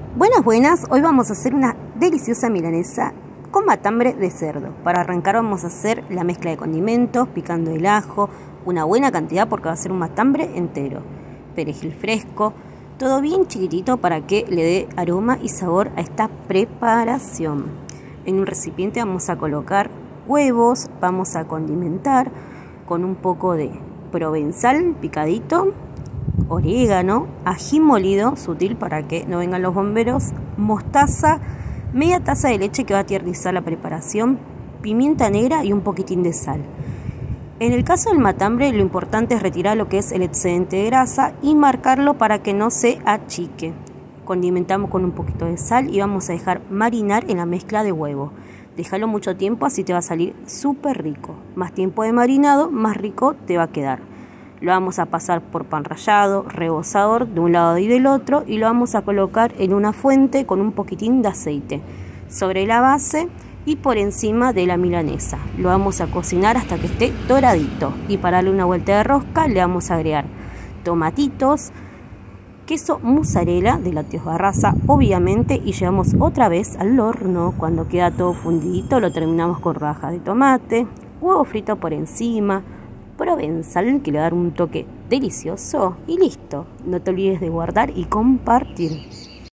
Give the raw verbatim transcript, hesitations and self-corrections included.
Buenas, buenas. Hoy vamos a hacer una deliciosa milanesa con matambre de cerdo. Para arrancar vamos a hacer la mezcla de condimentos, picando el ajo, una buena cantidad porque va a ser un matambre entero, perejil fresco, todo bien chiquitito para que le dé aroma y sabor a esta preparación. En un recipiente vamos a colocar huevos, vamos a condimentar con un poco de provenzal picadito, orégano, ají molido sutil para que no vengan los bomberos, mostaza, media taza de leche que va a tiernizar la preparación, pimienta negra y un poquitín de sal. En el caso del matambre lo importante es retirar lo que es el excedente de grasa y marcarlo para que no se achique. Condimentamos con un poquito de sal y vamos a dejar marinar en la mezcla de huevo. Déjalo mucho tiempo, así te va a salir súper rico. Más tiempo de marinado, más rico te va a quedar. Lo vamos a pasar por pan rallado, rebozador de un lado y del otro y lo vamos a colocar en una fuente con un poquitín de aceite sobre la base y por encima de la milanesa. Lo vamos a cocinar hasta que esté doradito y para darle una vuelta de rosca le vamos a agregar tomatitos, queso mozzarella de lácteos Barraza obviamente y llevamos otra vez al horno. Cuando queda todo fundidito lo terminamos con rodajas de tomate, huevo frito por encima, provenzal que le va a dar un toque delicioso y listo. No te olvides de guardar y compartir.